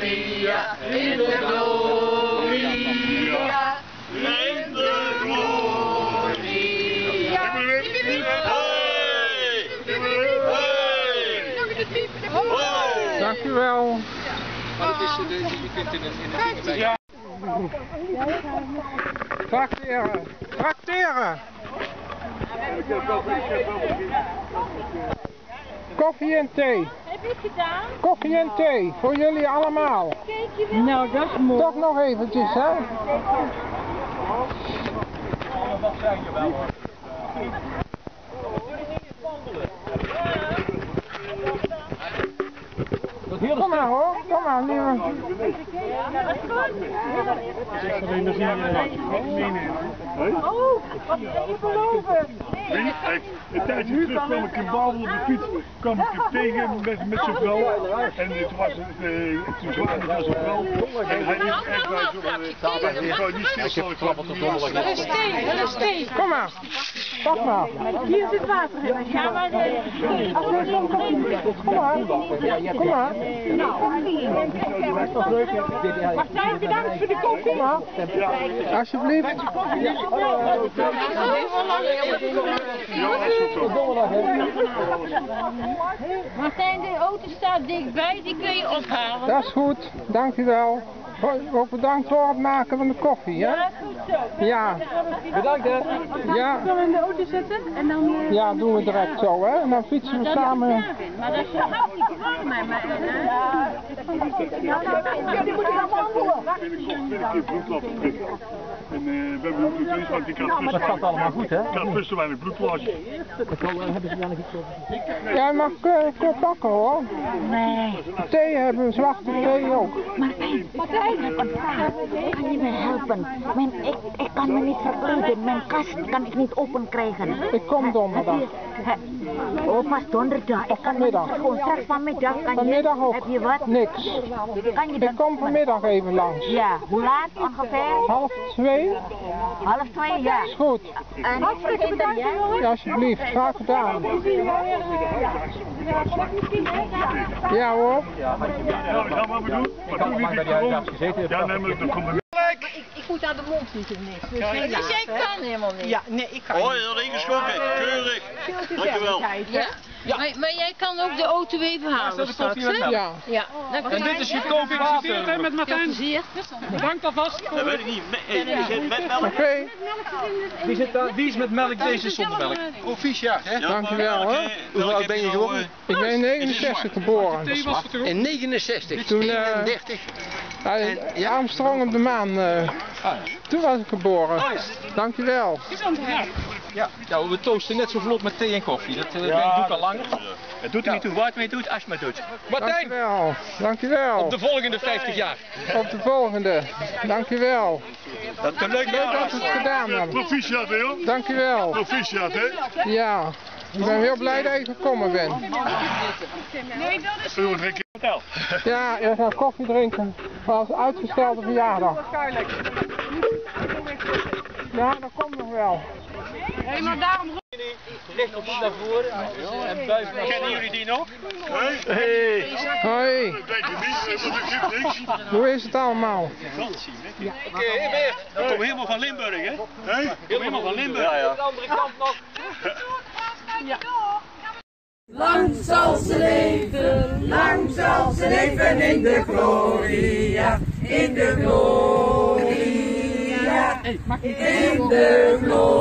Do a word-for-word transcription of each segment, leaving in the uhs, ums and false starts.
gloria, in de gloria, in de gloria. Dank u wel. Maar het is, je kunt in een ding bij. Ja. Tracteren, tracteren. Koffie en thee. Heb ik gedaan? Koffie en thee, voor jullie allemaal. Nou, dat is mooi. Toch nog eventjes, hè? Wat zijn je wel hoor. Kom maar hoor, kom maar. Nu. Ja, dat is goed. Alleen dat zien meenemen. Oh, wat wil je beloven? Een tijdje terug kwam ik in Babel op de fiets, kwam ik hem tegen met, met zijn vrouw. En toen was het, uh, toen zwaar met zijn vrouw. En hij liep echt bij zo'n, ik wou niet stilstaan, ik kwam op de donderdag. Dat is thee, dat is thee. Kom maar, pak maar. Hier zit water in. Ja, maar de... Kom maar, kom maar. Martijn, bedankt voor de koffie. Alsjeblieft. Martijn, de auto staat dichtbij, die kun je ophalen. Dat is goed, dank u wel. Ook bedankt voor het maken van de koffie, hè? Ja, goed zo. Ja. Bedankt hè. Ja. Zullen we in de auto zitten? En dan, uh, Ja, doen we direct zo, hè? En dan fietsen we samen. maar dat is toch hartstikke warm, hè? Maar, uh, ja, Die moeten allemaal doen. Binnenkort een bloed laten prikken. En uh, we hebben ook een want ik had Dat gaat allemaal goed hè? Ik had best te weinig bloedplasje. Hebben ze daar nog iets over? Jij mag uh, pakken, hoor. Nee. Thee hebben we, zwarte thee ook. Martijn, Martijn, ik heb een vraag. Kan je me helpen? Mijn, ik, ik kan me niet verkleden. Mijn kast kan ik niet open krijgen. Ik kom donderdag. Heb je, oh, pas donderdag. Ik kan vanmiddag. niet gewoon straks vanmiddag. Kan Vanmiddag je, ook. Heb je wat? Niks. Kan je Ik dan kom vanmiddag even langs. Ja, hoe laat ongeveer? Half twee? Half twee, ja. Is goed. En hartstikke bedankt, Ja, alsjeblieft. Graag gedaan. Ja hoor. Ja, we gaan maar doen. Maar toen liep ik gewoon. Ja, nee, maar dan komt er. maar ik, ik moet aan de mond niet of niks. Dus, Ja, dus jij kan helemaal niet. Ja, nee, ik kan Oh, je had ingeschonken. Keurig. Dankjewel. Ja? Ja. Maar, maar jij kan ook de auto even halen straks, hè? Ja. Ja. Dan En dit is je gefeliciteerd hè met Martijn. Bedankt alvast. Dat weet ik niet. Me- eh, Die zit met melk. Oké. Wie, zit daar, wie is met melk, deze is zonder melk? Proficiat, hè? Dankjewel hoor. Hoe oud ben je geworden? Ik ben in negenenzestig geboren. In negenenzestig. Toen, uh, ja, Armstrong op de maan. Uh, toen was ik geboren. Dankjewel. Ja, ja, we toosten net zo vlot met thee en koffie. Dat uh, Ja, doe ik al langer. Het doet er niet toe wat mee doet, als je maar doet. Martijn, Dankjewel. Dankjewel. op de volgende vijftig jaar. Op de volgende. Dankjewel. Dat kan leuk Leuk dat we het gedaan hebben. Proficiat, hè joh? Dankjewel. Proficiat, hè? Ja. Ik ben heel blij dat je gekomen bent. Nee, dat is Zullen we een keer vertel? Ja, we gaan koffie drinken. Als uitgestelde verjaardag. Ja, dat komt nog wel. Hé, maar daarom... Recht op naar voren en buiten naar Kennen jullie die nog? Hé? Hey. Hoi. Ik denk het niet, want er zit niks. Hoe is het allemaal? Oké, weer. Dat komt helemaal van Limburg, hè? Hé? Helemaal van Limburg. Ja, ja. de andere kant nog. Lang zal ze leven, lang zal ze leven in de gloria, in de gloria, in de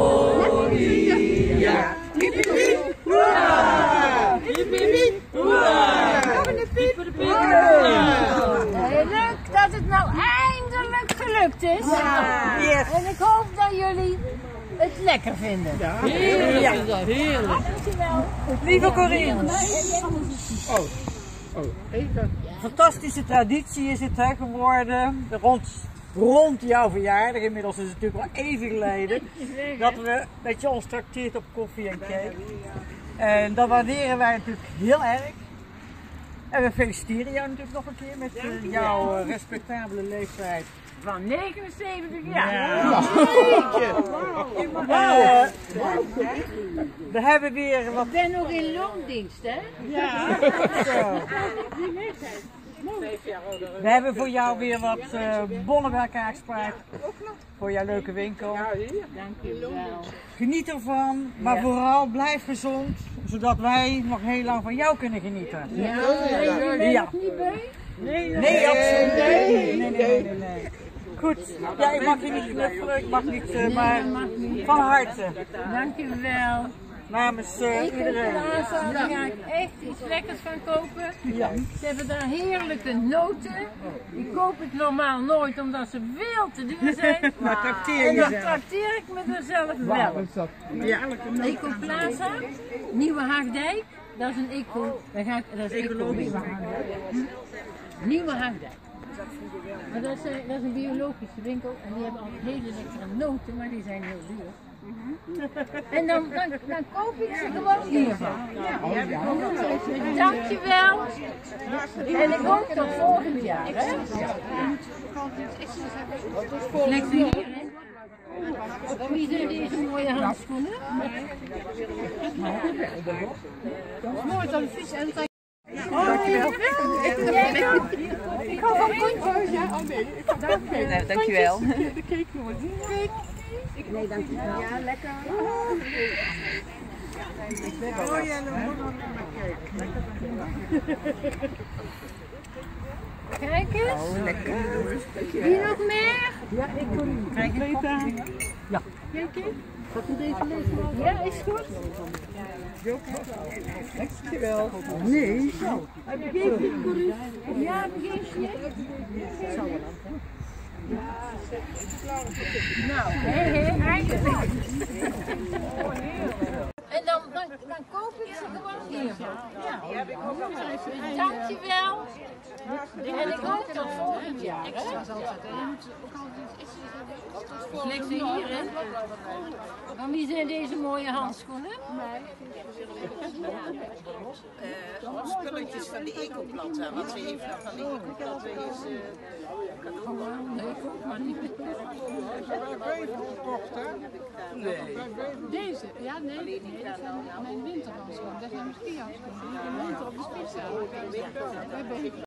gloria. Piep, piep, piep, hoera! Piep, piep, piep, hoera! Nog een piep, piep, Hey, leuk dat het nou eindelijk gelukt is. Ja. Yes. En ik hoop dat jullie het lekker vinden. Ja. Heerlijk ja. Is dat, heerlijk. Dankjewel. Lieve Corine. Oh. Oh. Even. Fantastische traditie is het hè, geworden. Rond, rond jouw verjaardag, inmiddels is het natuurlijk wel even geleden, dat we dat je ons trakteert op koffie en cake. En dat waarderen wij natuurlijk heel erg. En we feliciteren jou natuurlijk nog een keer met uh, jouw uh, respectabele leeftijd. Van negenenzeventig jaar. Ja. Ja. Uh, we hebben weer wat... Ik ben nog in loondienst, hè? Ja. Zo. We hebben voor jou weer wat uh, bonnen bij elkaar gespaard. Voor jouw leuke winkel. Dank je wel. Geniet ervan, maar ja. vooral blijf gezond, zodat wij nog heel lang van jou kunnen genieten. Ja, ben je ja. nog niet bij? Nee, nee, absoluut nee. Nee, nee, nee, nee, nee. Goed, ja, ik mag je niet knuffelen, ik mag niet, uh, maar van harte. Dank je wel. Namens uh, ik iedereen. Daar ja. ga ik echt iets lekkers van kopen. Ja. Ze hebben daar heerlijke noten. Ik koop het normaal nooit omdat ze veel te duur zijn. Maar trakteer en dan jezelf. trakteer ik me er zelf wel. Ja. Ecoplaza, Nieuwe Haagdijk, dat is een eco, dat gaat, dat is ecologisch. Nieuwe Haagdijk. Maar dat is, dat is een biologische winkel en die hebben al hele lekkere noten, maar die zijn heel duur. En dan, dan, dan koop ik ze gewoon hiervan. Ja, ja. Dankjewel. En ik hoop tot volgend jaar. Hè? Lekker hier, hè? Wie zijn deze mooie handschoenen? Dat is mooi, dan vies en dan... Dankjewel. Ik hou van kontjes. Ja, oh nee. Nee, dankjewel. De cake nog eens. Nee, dankjewel. Ja, lekker. Oh ja, dan moet nog Kijk eens. Oh, lekker. Wie nog meer? Ja, ik kom. Krijg je het? Ja. Kijk eens. Gaat u deze lezen? Ja, is goed. Dankjewel. Nee. Heb je geen curry? Ja, begin je? Nou, hé, hé, eigenlijk. En dan, dan, dan koop ik ze gewoon hiervan. Ja, dankjewel. En ik hoop tot volgend jaar. Lekker hier, hè? Van wie zijn deze mooie handschoenen? Uh, spulletjes van de Ecoplaza, wat ze heeft van de Ecoplaza is... Uh, nee, koop maar niet. Nee. Deze? Ja, nee. nee dat zijn mijn winterhandschoenen. Dat zijn mijn skihandschoenen. Die heb ik winter op de spits.